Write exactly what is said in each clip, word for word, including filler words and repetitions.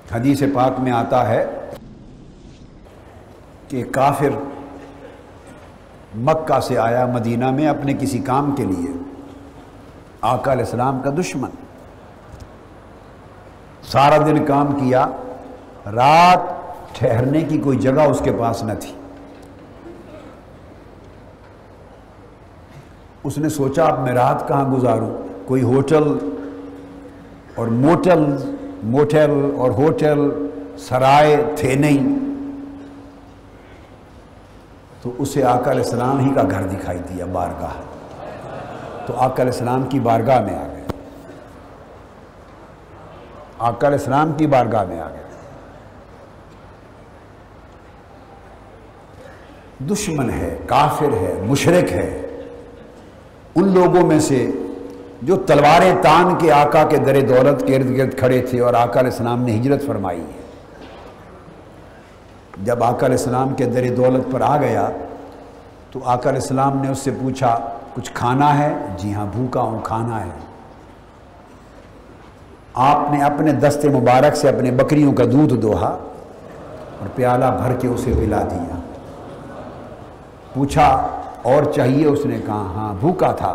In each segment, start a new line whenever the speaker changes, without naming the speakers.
हदीस पाक में आता है कि काफिर मक्का से आया मदीना में अपने किसी काम के लिए, आका अलैहिस्सलाम का दुश्मन, सारा दिन काम किया, रात ठहरने की कोई जगह उसके पास न थी। उसने सोचा अब मैं रात कहाँ गुजारूं, कोई होटल और मोटल मोटेल और होटल सराय थे नहीं, तो उसे आका अलैहिस्सलाम ही का घर दिखाई दिया, बारगाह। तो आका अलैहिस्सलाम की बारगाह में आ गए, आका अलैहिस्सलाम की बारगाह में आ गए। दुश्मन है, काफिर है, मुशरिक है, उन लोगों में से जो तलवारें तान के आका के दरे दौलत के इर्द गिर्द खड़े थे और आका अलैहिस्सलाम ने हिजरत फरमाई है। जब आका अलैहिस्सलाम के दरे दौलत पर आ गया तो आका अलैहिस्सलाम ने उससे पूछा कुछ खाना है? जी हाँ भूखा हूँ, खाना है। आपने अपने दस्ते मुबारक से अपने बकरियों का दूध दोहा और प्याला भर के उसे पिला दिया। पूछा और चाहिए? उसने कहा हाँ, भूखा था,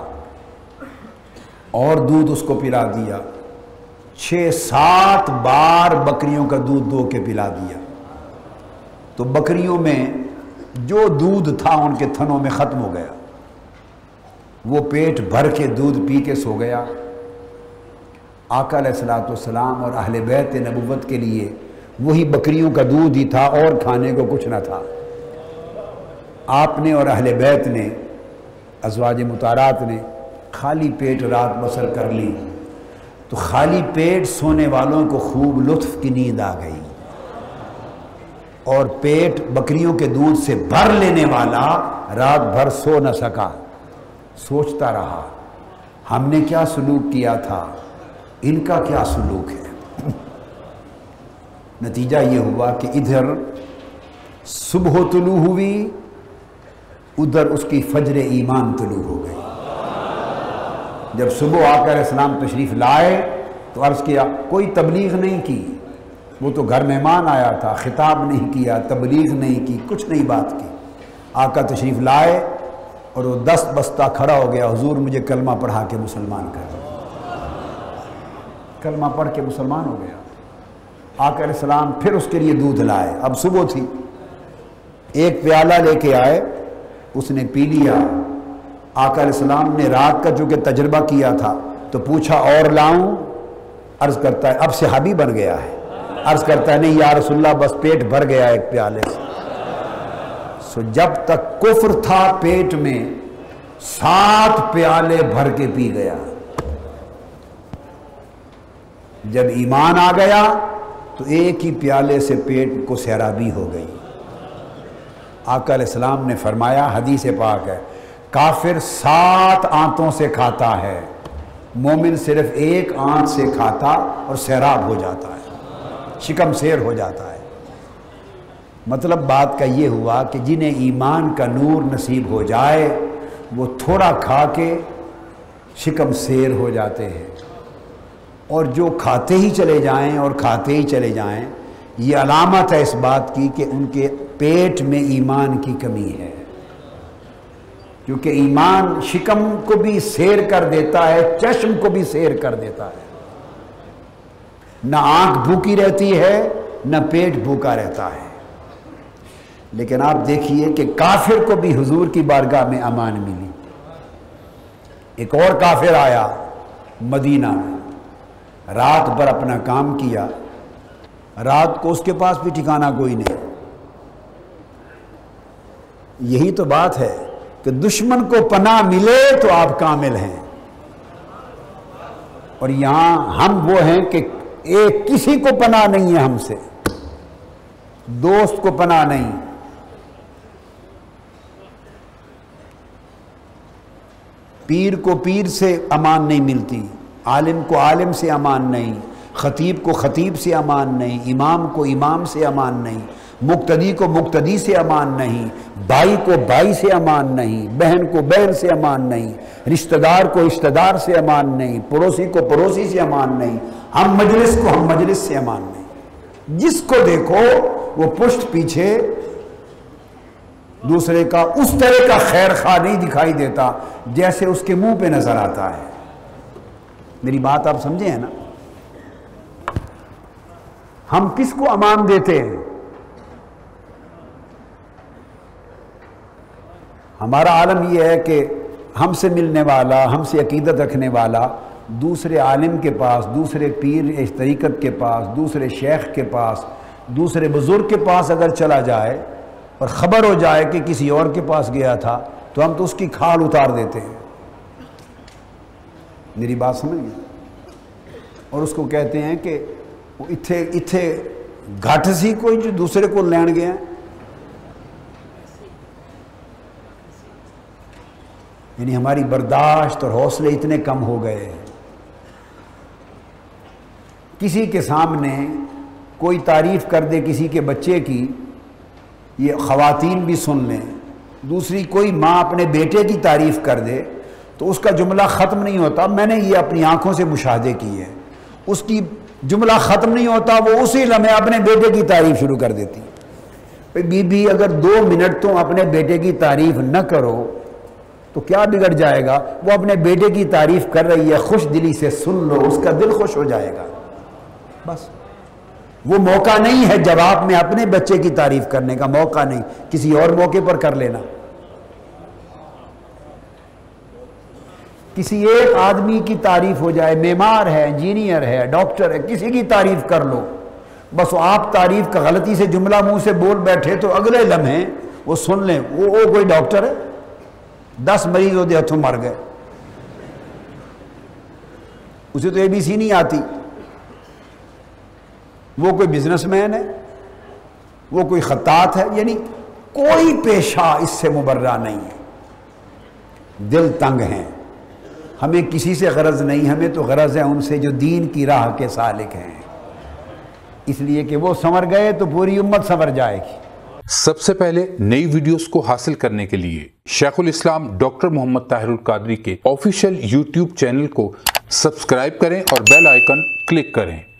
और दूध उसको पिला दिया। छः सात बार बकरियों का दूध दो के पिला दिया। तो बकरियों में जो दूध था उनके थनों में ख़त्म हो गया, वो पेट भर के दूध पी के सो गया। आका अलैहिस्सलातु वस्सलाम और अहले बैत नबुव्वत के लिए वही बकरियों का दूध ही था और खाने को कुछ न था। आपने और अहले बैत ने, अज़वाज मुतारात ने खाली पेट रात बसर कर ली, तो खाली पेट सोने वालों को खूब लुत्फ़ की नींद आ गई, और पेट बकरियों के दूध से भर लेने वाला रात भर सो न सका, सोचता रहा हमने क्या सलूक किया था, इनका क्या सलूक है। नतीजा ये हुआ कि इधर सुबह तुलू हुई, उधर उसकी फजर ईमान तुलू हो गई। जब सुबह आकर अलैहिस्सलाम तशरीफ़ लाए तो अर्ज़ किया, कोई तबलीग नहीं की, वो तो घर मेहमान आया था, खिताब नहीं किया, तबलीग नहीं की, कुछ नहीं बात की। आका तशरीफ़ लाए और वो दस्त बस्ता खड़ा हो गया, हुजूर मुझे कलमा पढ़ा के मुसलमान कर दो। कलमा पढ़ के मुसलमान हो गया। आका अलैहिस्सलाम फिर उसके लिए दूध लाए, अब सुबह थी, एक प्याला लेके आए, उसने पी लिया। आका अलैहिस्सलाम ने रात का चूँकि तजर्बा किया था तो पूछा और लाऊं? अर्ज़ करता है अब सहाबी बन गया है, अर्ज़ करता है नहीं या रसूलल्लाह बस पेट भर गया एक प्याले से। सो जब तक कुफ्र था पेट में, सात प्याले भर के पी गया। जब ईमान आ गया तो एक ही प्याले से पेट को सैराबी हो गई। आका अलैहिस्सलाम ने फरमाया, हदीस पाक है, काफिर सात आंतों से खाता है, मोमिन सिर्फ एक आंत से खाता और सैराब हो जाता है, शिकम शेर हो जाता है। मतलब बात का ये हुआ कि जिन्हें ईमान का नूर नसीब हो जाए वो थोड़ा खा के शिकम शेर हो जाते हैं, और जो खाते ही चले जाएं और खाते ही चले जाएं, ये अलामत है इस बात की कि उनके पेट में ईमान की कमी है। क्योंकि ईमान शिकम को भी शेर कर देता है, चश्म को भी शेर कर देता है। न आंख भूखी रहती है, न पेट भूखा रहता है। लेकिन आप देखिए कि काफिर को भी हुजूर की बारगाह में अमान मिली। एक और काफिर आया मदीना में, रात भर अपना काम किया, रात को उसके पास भी ठिकाना कोई नहीं। यही तो बात है कि दुश्मन को पनाह मिले तो आप कामिल हैं, और यहां हम वो हैं कि एक किसी को पनाह नहीं है हमसे, दोस्त को पनाह नहीं। पीर को पीर से अमान नहीं मिलती, आलिम को आलिम से अमान नहीं, खतीब को खतीब से अमान नहीं, इमाम को इमाम से अमान नहीं, मुक्तदी को मुक्तदी से अमान नहीं, भाई को भाई से अमान नहीं, बहन को बहन से अमान नहीं, रिश्तेदार को रिश्तेदार से अमान नहीं, पड़ोसी को पड़ोसी से अमान नहीं, हम मजलिस को हम मजलिस से अमान नहीं। जिसको देखो वो पुष्ट पीछे दूसरे का उस तरह का खैर खा नहीं दिखाई देता जैसे उसके मुंह पे नजर आता है। मेरी बात आप समझे हैं ना? हम किसको अमान देते हैं? हमारा आलम यह है कि हमसे मिलने वाला, हमसे अकीदत रखने वाला दूसरे आलिम के पास, दूसरे पीर इस तरीक़त के पास, दूसरे शेख के पास, दूसरे बुज़ुर्ग के पास अगर चला जाए और ख़बर हो जाए कि किसी और के पास गया था तो हम तो उसकी खाल उतार देते हैं। मेरी बात समझ गए? और उसको कहते हैं कि वो इत्थे इत्थे घट सी कोई जो दूसरे को लैन गया। यानी हमारी बर्दाश्त और हौसले इतने कम हो गए हैं। किसी के सामने कोई तारीफ़ कर दे किसी के बच्चे की, ये ख़वातीन भी सुन लें, दूसरी कोई माँ अपने बेटे की तारीफ़ कर दे तो उसका जुमला ख़त्म नहीं होता। मैंने ये अपनी आँखों से मुशाहदे की है। उसकी जुमला ख़त्म नहीं होता, वो उसी लम्हे अपने बेटे की तारीफ़ शुरू कर देती। भाई बीबी अगर दो मिनट तुम अपने बेटे की तारीफ़ न करो तो क्या बिगड़ जाएगा? वो अपने बेटे की तारीफ़ कर रही है, खुश दिली से सुन लो, उसका दिल खुश हो जाएगा। बस वो मौका नहीं है जवाब में अपने बच्चे की तारीफ़ करने का, मौका नहीं, किसी और मौके पर कर लेना। किसी एक आदमी की तारीफ हो जाए, मेमार है, इंजीनियर है, डॉक्टर है, किसी की तारीफ कर लो, बस आप तारीफ का गलती से जुमला मुंह से बोल बैठे तो अगले लम्हे वो सुन लें वो, वो कोई डॉक्टर है, दस मरीज होते हथों मर गए, उसे तो एबीसी नहीं आती, वो कोई बिजनेसमैन है, वो कोई खत्तात है। यानी कोई पेशा इससे मुबर्रा नहीं है। दिल तंग हैं, हमें किसी से गरज नहीं, हमें तो गरज है उनसे जो दीन की राह के सालिक हैं, इसलिए कि वो संवर गए तो पूरी उम्मत संवर जाएगी।
सबसे पहले नई वीडियोस को हासिल करने के लिए शेखुल इस्लाम डॉक्टर मोहम्मद ताहिरुल कादरी के ऑफिशियल यूट्यूब चैनल को सब्सक्राइब करें और बेल आइकन क्लिक करें।